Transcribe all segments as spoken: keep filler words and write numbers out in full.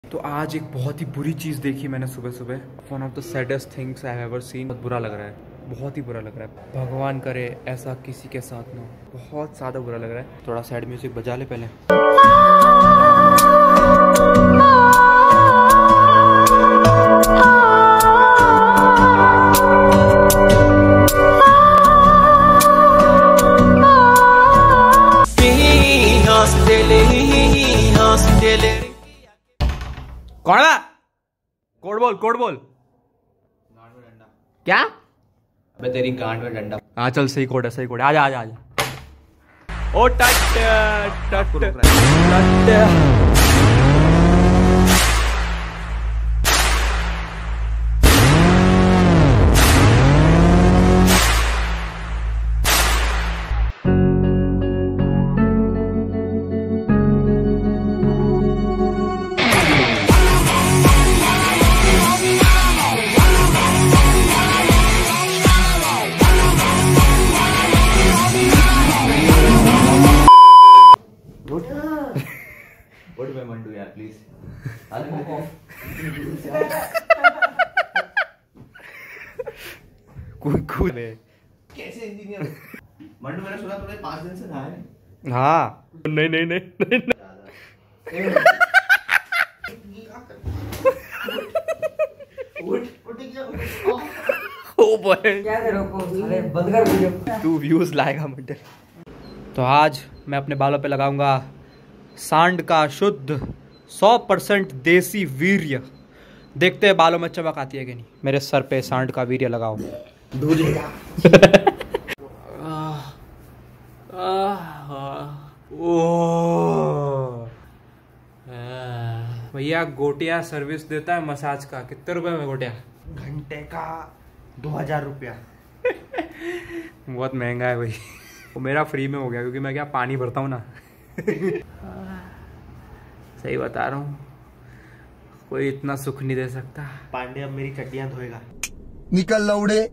तो आज एक बहुत ही बुरी चीज़ देखी मैंने सुबह सुबह। One of the saddest things I have ever seen. बहुत बुरा लग रहा है, बहुत ही बुरा लग रहा है। भगवान करे ऐसा किसी के साथ ना हो। बहुत ज़्यादा बुरा लग रहा है। थोड़ा सैड म्यूजिक बजा ले पहले। कौन है? कोड बोल, कोड बोल। गांड में डंडा। क्या? अबे तेरी गांड में डंडा। हाँ चल, सही कोड है, सही कोड है। आजा आजा आजा। ओ टट टट टट। कैसे इंजीनियर? मंडू, मैंने सुना तुमने पाँच दिन से नहाया नहीं। हाँ नहीं नहीं नहीं नहीं, नहीं। ओ बोले क्या करो को साले बंद कर वीडियो। तू व्यूज लाएगा मंडल। तो आज मैं अपने बालों पे लगाऊंगा सांड का शुद्ध सौ परसेंट देसी वीर्य। देखते हैं बालों में चमक आती है कि नहीं। मेरे सर पे सांड का वीर्य लगाओ। भैया गोटिया सर्विस देता है मसाज का। कितने रुपए में गोटिया? घंटे का दो हजार रुपया। बहुत महंगा है भाई। वो मेरा फ्री में हो गया क्योंकि मैं क्या पानी भरता हूँ ना। सही बता रहा हूँ, कोई इतना सुख नहीं दे सकता। पांडे अब मेरी चड्डियां धोएगा। निकल लौड़े।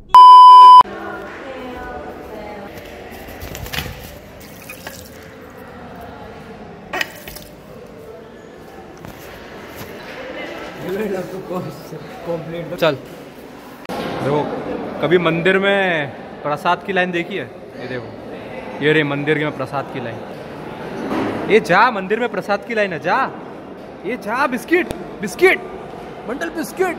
चल देखो, कभी मंदिर में प्रसाद की लाइन देखी है? ये देखो, ये रे मंदिर में प्रसाद की लाइन। ये जा, मंदिर में प्रसाद की लाइन है, जा। ये जा, बिस्किट बिस्किट मंडल बिस्किट।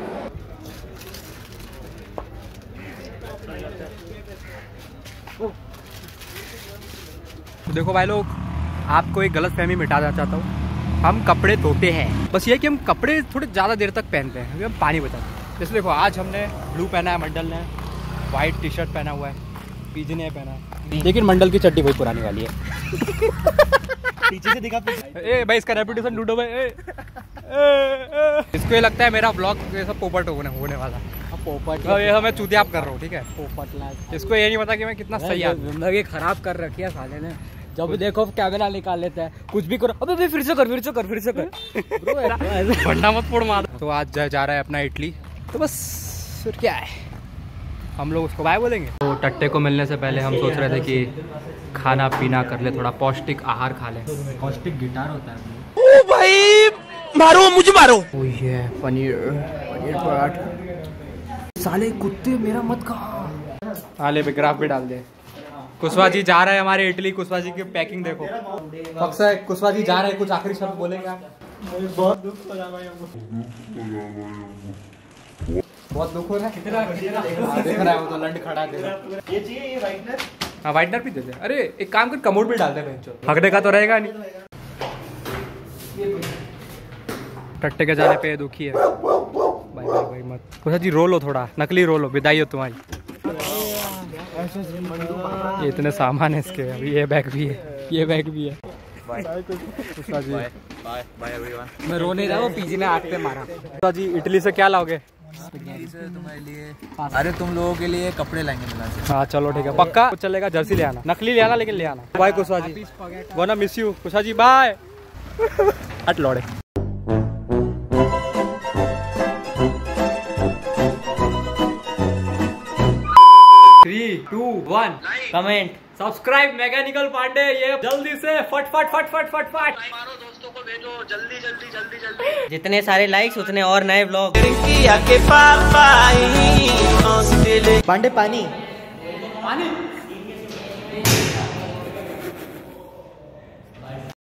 तो देखो भाई लोग, आपको एक गलत फहमी मिटाना चाहता हूँ। हम कपड़े धोते हैं, बस ये कि हम कपड़े थोड़े ज़्यादा देर तक पहनते हैं, हम पानी बचाते हैं। जैसे देखो, आज हमने ब्लू पहना है, मंडल ने वाइट टी शर्ट पहना हुआ है, पीजी ने पहना है, लेकिन मंडल की चड्डी वही पुरानी वाली है। पीछे से दिखा। ए भाई, इसका रेपुटेशन लूटो भाई। ए, ए, ए। इसको ये लगता है मेरा ब्लॉग ये सब पोपट होने होने वाला। पोपट ये हमें चूतियाप कर रहा हूँ, ठीक है? पोपट लाइक। इसको ये नहीं पता कि मैं कितना सही आदमी। जिंदगी खराब कर रखी है साले ने। जब देखो कैमरा निकाल लेता है, कुछ भी करो। अबे फिर से कर, फिर से कर, फिर से कर। भंडा मत फोड़ मार। तो आज जा, जा रहा है अपना इटली। तो बस फिर क्या है, हम लोग उसको बाय बोलेंगे। तो टट्टे को मिलने से पहले हम सोच रहे थे कि खाना पीना कर ले, थोड़ा पौष्टिक आहार खा ले। पौष्टिक गिटार होता है। ओ भाई मारो, मुझे मारो। ओ ये पनीर पनीर पराठा। साले कुत्ते मेरा मत खा। हाँ ले, ग्राफ भी डाल दे। कुशवाह जी जा रहे हैं हमारे इटली। कुशवाह जी की पैकिंग देखो। अक्सर कुशवाह जी जा रहे हैं, कुछ आखिरी शब्द बोलेंगे आप? बहुत दुख हो रहा है, बहुत दुख हो रहा है। कितना देख रहा है वो तो लंड खड़ा है। ये चाहिए, ये वाइटनर। हाँ वाइटनर भी दे दे। अरे एक काम कर, कमोड भी डाल दे। हगने का तो रहेगा नहीं। टट्टे के जाने पे दुखी है भाई। भाई भाई मत। कुशवाह जी रो लो, थोड़ा नकली रो लो, विदाई हो तुम्हारी। ये इतने सामान है इसके। अभी ये बैग भी है, ये बैग भी है। Kushwaha ji bye bye everyone. मैं रो नहीं रहा, वो पीजी ने आग पे मारा। कुशवाह जी इटली से क्या लाओगे? तुम्हारे लिए, अरे तुम लोगों के लिए कपड़े लाएंगे मिलान से। हाँ चलो ठीक है, पक्का चलेगा। जर्सी ले आना, नकली ले आना लेकिन ले आना। Bye Kushwaha ji, gonna miss you. Kushwaha ji bye. हट लौड़े। Three two one comment subscribe mechanical Pandey. ये जल्दी से फट फट फट फट फट फट मारो दोस्तों को। भेजो जल्दी जल्दी जल्दी जल्दी। जितने सारे लाइक्स उतने और नए व्लॉग। पांडे पानी पानी